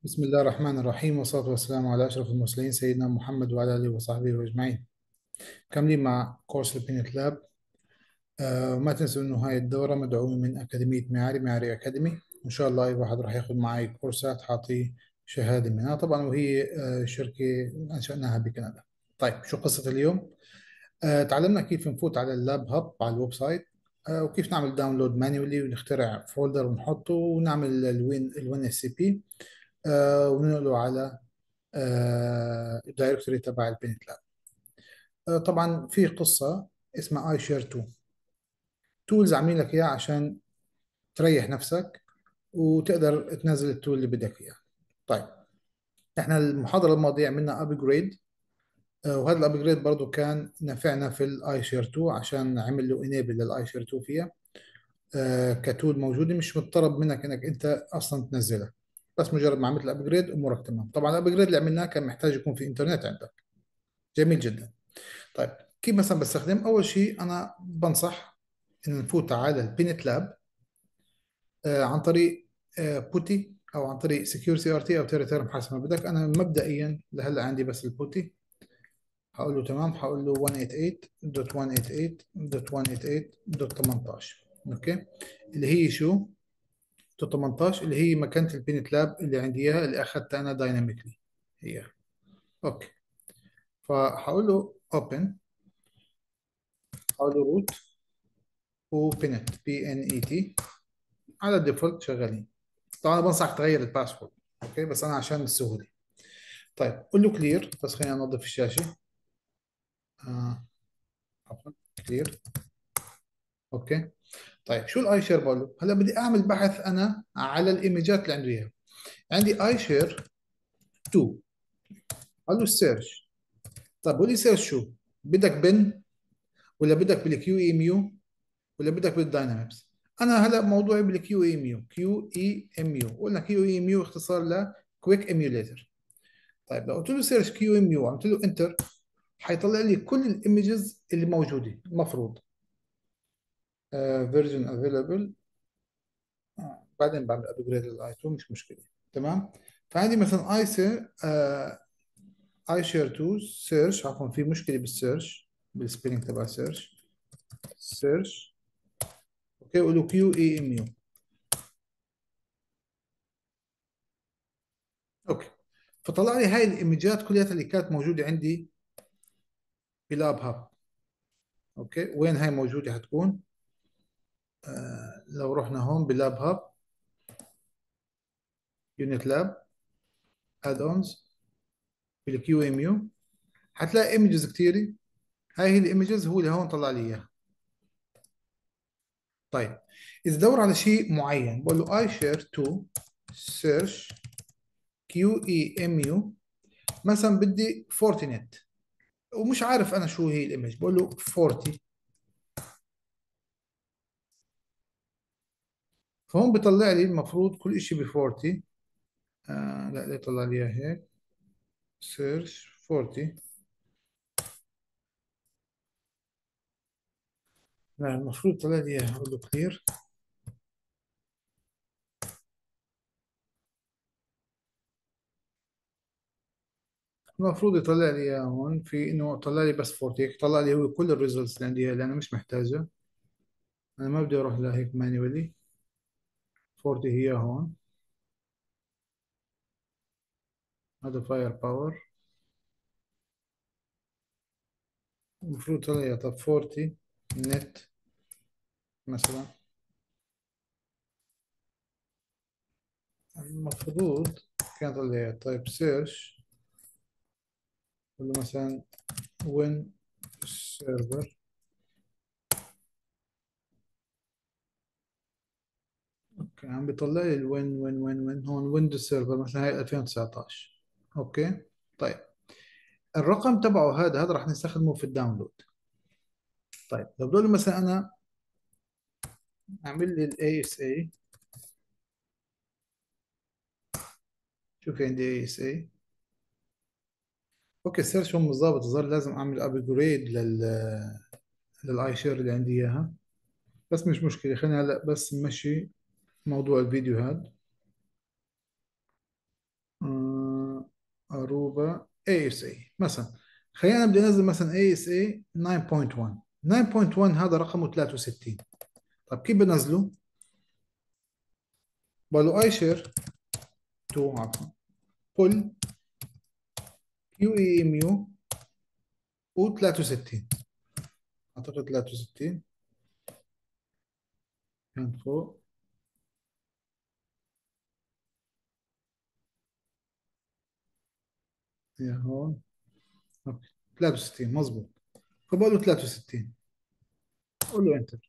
بسم الله الرحمن الرحيم والصلاة والسلام على أشرف المرسلين سيدنا محمد وعلى آله وصحبه أجمعين. كاملين مع كورس البينت لاب. وما تنسوا إنه هاي الدورة مدعومة من أكاديمية معاري أكاديمي. إن شاء الله أي واحد راح ياخذ معي كورسات حاعطيه شهادة منها طبعا، وهي شركة أنشأناها بكندا. طيب، شو قصة اليوم؟ تعلمنا كيف نفوت على اللاب هاب على الويب سايت، وكيف نعمل داونلود مانيولي ونخترع فولدر ونحطه ونعمل الوين اس سي بي، وننقله على الدايركتوري تبع البينت لاب. طبعا في قصه اسمها اي شير 2 تولز عاملين لك اياها عشان تريح نفسك وتقدر تنزل التول اللي بدك اياه. طيب، احنا المحاضره الماضيه عملنا ابجريد، وهذا الابجريد برضه كان نفعنا في الاي شير 2 عشان عمل له انيبل للاي شير 2 فيها. كتول موجوده، مش متطلب منك انك انت اصلا تنزلها، بس مجرد ما عملت الابجريد امورك تمام. طبعا الابجريد اللي عملناه كان محتاج يكون في انترنت عندك. جميل جدا. طيب، كيف مثلا بستخدم؟ اول شيء انا بنصح ان نفوت على البينت لاب عن طريق بوتي او عن طريق سكيور سي ار تي او تيرا حسب ما بدك. انا مبدئيا لهلا عندي بس البوتي. هقول له تمام، هقول له 188.188.188.18. اوكي، اللي هي شو؟ 18 اللي هي مكانة البينت لاب اللي عندي اياها، اللي اخذتها انا دايناميكلي هي. اوكي، فهقول له اوبن، هقول له روت وبينت بي ان اي تي على الديفولت شغالين. طبعا أنا بنصحك تغير الباسورد، اوكي، بس انا عشان السهوله. طيب، قول له كلير، بس خلينا ننظف الشاشه. آه. عفوا، كلير. اوكي. طيب، شو الاي شير؟ بقول له هلا بدي اعمل بحث انا على الايمجات اللي عندي اياها. عندي اي شير 2، قال له سيرش. طيب قول لي سيرش شو بدك؟ بن، ولا بدك بالكيو اي ميو، ولا بدك بالداينامكس؟ انا هلا موضوعي بالكيو اي ميو. كيو اي ام يو، قلنا كيو اي ميو اختصار لكويك ايميوليتر. طيب، لو قلت له سيرش كيو ام يو وعملت له انتر، حيطلع لي كل الايمجز اللي موجوده المفروض. فيرجن افيلبل. بعدين بعمل ابجريد للاي 2، مش مشكله. تمام. فعندي مثلا اي سي اي شير 2 سيرش. عفوا، في مشكله بالسيرش، بالسبيلنج تبع سيرش. سيرش. اوكي، قولوا كيو اي ام يو. اوكي، فطلع لي هاي الايمجات كلها اللي كانت موجوده عندي بلاب هاب. اوكي، وين هاي موجوده؟ حتكون لو رحنا هون بلاب هاب، يونت لاب، اد اونز، بالكيو ام يو، حتلاقي ايمجز كثيره. هاي هي الايمجز، هو اللي هون طلع لي اياها. طيب، اذا دور على شيء معين بقول له اي شير تو سيرش كيو اي ام يو. مثلا بدي فورتينت ومش عارف انا شو هي الايمج، بقول له 40. فهون بيطلع لي المفروض كل شيء ب 40. لا، ليه طلع لي إياها هيك؟ سيرش 40. لا، المفروض طلع لي اياها. اقول له كلير. المفروض يطلع لي اياها هون، في انه طلع لي بس 40. طلع لي هو كل الريزلتس اللي عندي إياها اللي انا مش محتاجها. انا ما بدي اروح لهيك مانيولي. 40 هي هون. هذا فاير باور. المفروض طلع لي طب 40 نت مثلا. المفروض كان طلع لي طيب سيرش. قول له مثلا وين سيرفر. اوكي، عم بيطلع لي الوين هون ويندوز سيرفر مثلا، هاي 2019. اوكي. طيب، الرقم تبعه هذا راح نستخدمه في الداونلود. طيب، لو بدي مثلا انا اعمل لي الاي اس اي. شوف عندي اي اس اي. اوكي، السيرش هون مش ظابط الظاهر، لازم اعمل ابجريد للاي شير اللي عندي اياها. بس مش مشكله، خلينا هلا بس نمشي موضوع الفيديو هذا. اروبا اي اس اي مثلا. خلينا بدي انزل مثلا اي اس اي 9.1. 9.1 هذا رقمه 63. طيب كيف بنزله؟ بقول له اي شير تو، عفوا، بول كيو اي ام يو و63. اعتقد 63 كان فوق. يا هون. اوكي 63 مظبوط. فبقول له 63، قول له انتر.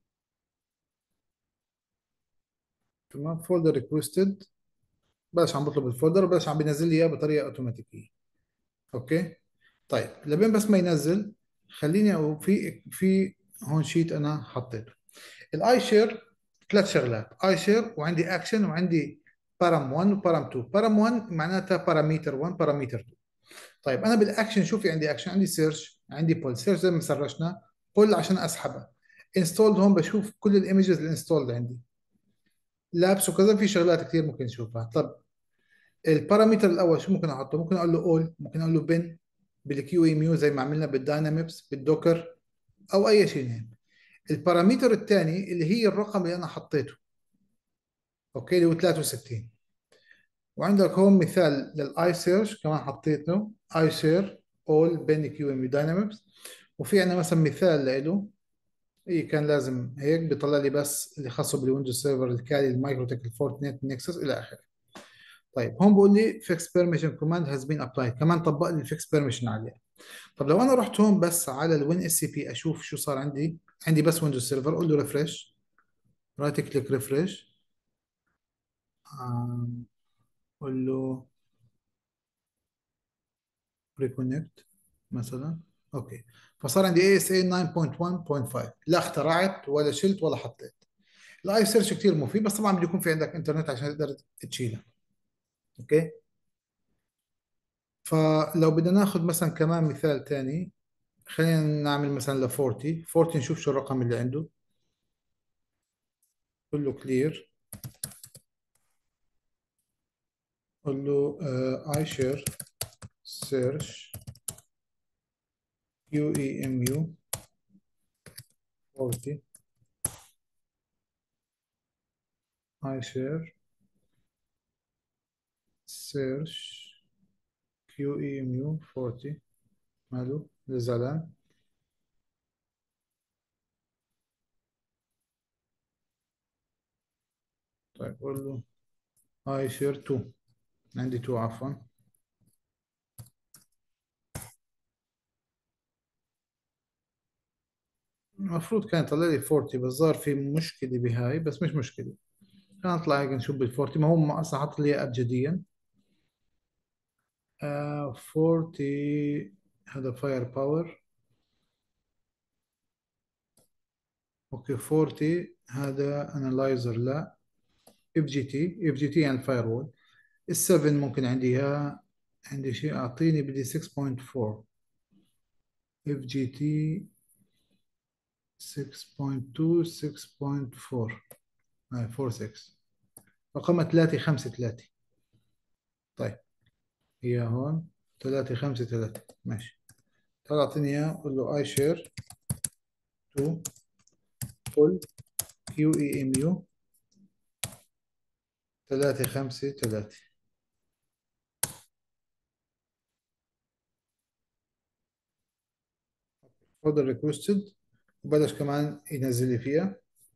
تمام، فولدر ريكوستد. بلاش عم بطلب الفولدر، وبلاش عم بينزل لي اياه بطريقه اوتوماتيكيه. اوكي. طيب لبين بس ما ينزل، خليني في هون شيت انا حطيته. الاي شير ثلاث شغلات: اي شير، وعندي اكشن، وعندي بارام 1 وبارام 2. بارام 1 معناتها باراميتر 1 باراميتر 2. طيب انا بالاكشن شو في عندي؟ اكشن عندي سيرش، عندي بول. سيرش زي ما سرشنا، بول عشان اسحبها. انستولد هون بشوف كل الايمجز اللي انستولد عندي، لابس وكذا، في شغلات كثير ممكن نشوفها. طب البارامتر الاول شو ممكن احطه؟ ممكن اقول له اول، ممكن اقول له بن بالكيو اي ميو زي ما عملنا بالداينامكس بالدوكر، او اي شيء هين. البارامتر الثاني اللي هي الرقم اللي انا حطيته، اوكي، اللي هو 63. وعندك هون مثال للاي سيرش كمان حطيته، اي سير اول بين كيو ام داينامكس. وفي عندنا مثلا مثال له، اي كان لازم هيك بيطلع لي بس اللي خاصه بالويندوز سيرفر، الكالي، المايكروتك، الفورتنت، نكسس الى اخره. طيب هون بقول لي فيكس بيرميشن كوماند هاز بين ابلايد، كمان طبق لي الفيكس بيرميشن عليه. طب لو انا رحت هون بس على الوين اس سي بي اشوف شو صار عندي. عندي بس ويندوز سيرفر، اقول له ريفرش، رايت كليك ريفرش، قول له ريكونكت مثلا. اوكي. فصار عندي اي اس اي 9.1.5، لا اخترعت ولا شلت ولا حطيت. الاي سيرش كثير مفيد، بس طبعا بده يكون في عندك انترنت عشان تقدر تشيلها. اوكي. فلو بدنا ناخذ مثلا كمان مثال ثاني، خلينا نعمل مثلا ل 40. 40 نشوف شو الرقم اللي عنده. قول له كلير، قول له اي شير سيرش كيو اي ام يو 40. اي شير سيرش كيو اي ام يو 40. ماله زعلان؟ طيب قول له اي شير 2. عندي 2 عفوا. المفروض كان يطلع لي 40، بس ظهر في مشكلة بهاي، بس مش مشكلة. خلينا نطلع هيك نشوف بال 40. ما هو اصلا حط لي ابجديا. 40 هذا فاير باور. اوكي 40 هذا انالايزر، لا. اف جي تي، اف جي تي يعني الفاير وول. ال7 ممكن عندي اياها. عندي شيء اعطيني، بدي 6.4 اف جي تي. 6.2 6.4 هاي 46 رقمها 353. طيب هي هون 353 ماشي. تعال اعطيني اياه، قول له اي شير تو فول كيو اي ام يو 353. اوردر ريكوستد، وبلش كمان ينزل لي فيها.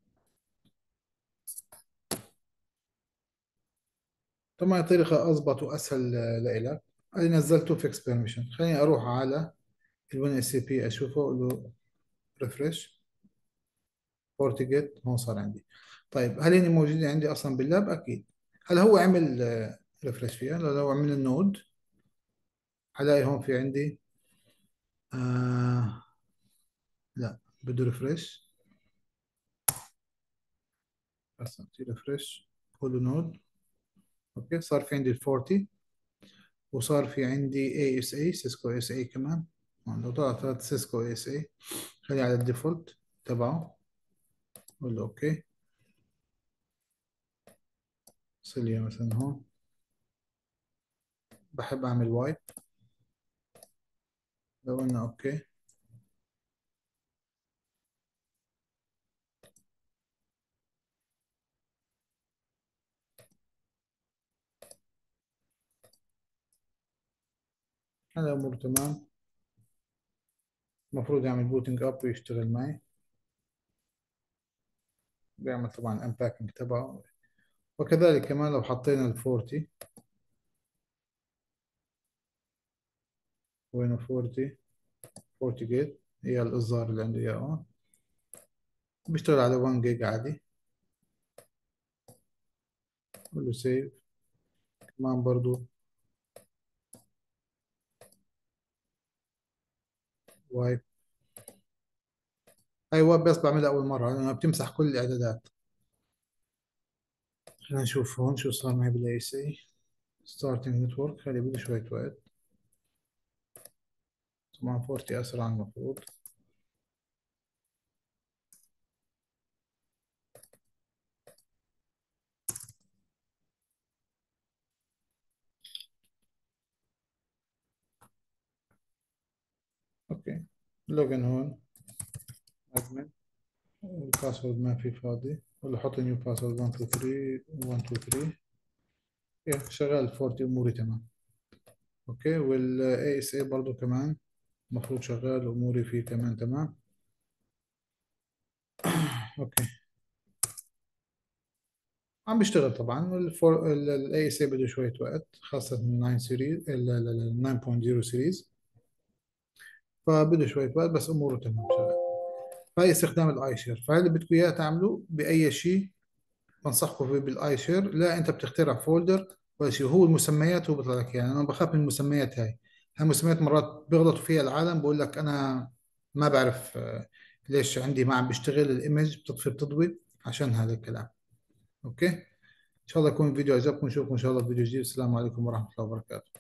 طبعا طريقة أضبط وأسهل لإلك. أنا نزلته فيكس بيرميشن. خليني أروح على الوين اس سي بي أشوفه، أقول له ريفرش فورتيجيت. هون صار عندي. طيب هل هن موجودين عندي أصلا باللاب؟ أكيد. هل هو عمل ريفرش فيها؟ لو عمل النود هلاقي هون في عندي آه لا، بده ريفرش. بس أعطيه ريفرش، كله نود. أوكي صار في عندي ال 40، وصار في عندي اي اس اي، سيسكو اس اي كمان. لو طلع ثلاث سيسكو اس اي، خليه على الديفولت تبعه. قول له اوكي. سيليا مثلا هون. بحب اعمل وايب. لو قلنا اوكي، هذا امور تمام. المفروض يعمل بوتنج اب ويشتغل معي. بيعمل طبعا انباكينج تبعه. وكذلك كمان لو حطينا ال 40، وينه 40؟ 40 جيت هي الاصدار اللي عنده اياه. بيشتغل على 1 جيج عادي. قول له سيف. كمان برضو وايب. هاي وايب بس بعملها اول مره لانها بتمسح كل الاعدادات. خلينا نشوف هون شو صار معي بالاي سي. ستارتنج نتورك، خلي بده شويه وقت. طبعا 40 اسرع المفروض. اوكي. لوجن هون. ادمن. الباسورد ما في فاضي، ولا حط نيو باسورد 1 2 3 1 2 3. شغال 40، اموري تمام. اوكي. والاي اس اي برضه كمان المفروض شغال، اموري فيه كمان تمام. اوكي. عم بيشتغل طبعا. الاي اس اي بده شويه وقت، خاصه ال 9 سيريز، ال 9.0 سيريز. فبده شويه وقت، بس اموره تمام شغال. فهي استخدام الاي شير. فهذا بدكم اياه تعملوا باي شيء. بنصحكم فيه بالاي شير. لا انت بتخترع فولدر ولا شيء، هو المسميات هو بيطلع لك. يعني انا بخاف من المسميات هاي. هاي المسميات مرات بيغلطوا فيها العالم، بقول لك انا ما بعرف ليش عندي ما عم بيشتغل الايمج، بتطفي بتضوي عشان هذا الكلام. اوكي. ان شاء الله يكون الفيديو عجبكم. نشوفكم ان شاء الله في فيديو جديد. السلام عليكم ورحمة الله وبركاته.